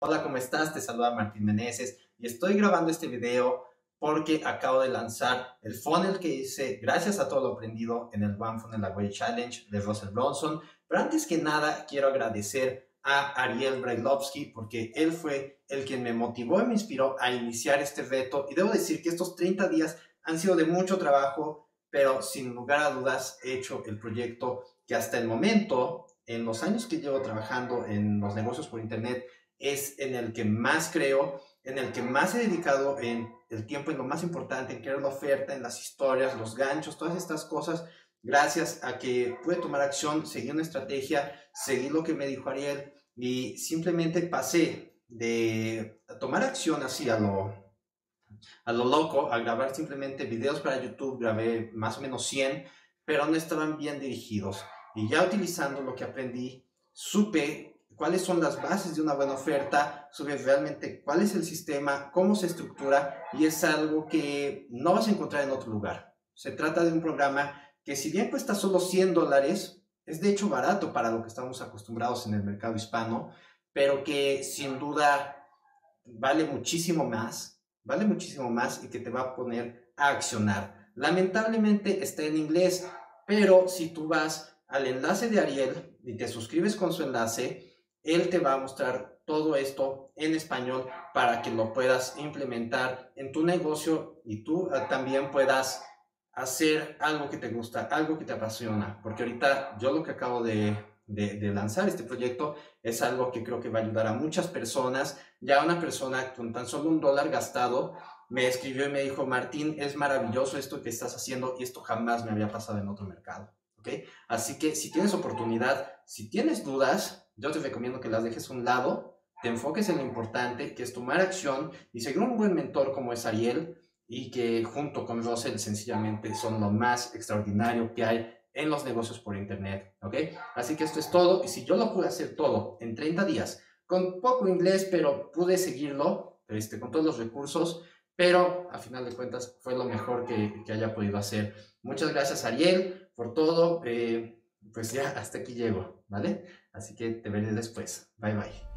Hola, ¿cómo estás? Te saluda Martín Meneses y estoy grabando este video porque acabo de lanzar el funnel que hice gracias a todo lo aprendido en el One Funnel Away Challenge de Russell Brunson. Pero antes que nada, quiero agradecer a Ariel Brailovsky porque él fue el quien me motivó y me inspiró a iniciar este reto. Y debo decir que estos 30 días han sido de mucho trabajo, pero sin lugar a dudas he hecho el proyecto que hasta el momento, en los años que llevo trabajando en los negocios por internet, es en el que más creo, en el que más he dedicado en el tiempo, en lo más importante, en crear la oferta, en las historias, los ganchos, todas estas cosas, gracias a que pude tomar acción, seguí una estrategia, seguí lo que me dijo Ariel y simplemente pasé de tomar acción así a lo loco, a grabar simplemente videos para YouTube, grabé más o menos 100, pero no estaban bien dirigidos. Y ya utilizando lo que aprendí, supe cuáles son las bases de una buena oferta, supe realmente cuál es el sistema, cómo se estructura, y es algo que no vas a encontrar en otro lugar. Se trata de un programa que, si bien cuesta solo $100, es de hecho barato para lo que estamos acostumbrados en el mercado hispano, pero que sin duda vale muchísimo más y que te va a poner a accionar. Lamentablemente está en inglés, pero si tú vas al enlace de Ariel y te suscribes con su enlace, él te va a mostrar todo esto en español para que lo puedas implementar en tu negocio y tú también puedas hacer algo que te gusta, algo que te apasiona, porque ahorita yo lo que acabo de lanzar este proyecto es algo que creo que va a ayudar a muchas personas. Ya una persona con tan solo $1 gastado me escribió y me dijo: Martín, es maravilloso esto que estás haciendo y esto jamás me había pasado en otro mercado. ¿Ok? Así que si tienes oportunidad, si tienes dudas, yo te recomiendo que las dejes a un lado, te enfoques en lo importante, que es tomar acción y seguir un buen mentor como es Ariel, y que junto con Russell sencillamente son lo más extraordinario que hay en los negocios por internet, ¿ok? Así que esto es todo, y si yo lo pude hacer todo en 30 días, con poco inglés, pero pude seguirlo, con todos los recursos, pero a final de cuentas fue lo mejor que haya podido hacer. Muchas gracias, Ariel, por todo. Pues ya hasta aquí llego, ¿vale? Así que te veré después. Bye, bye.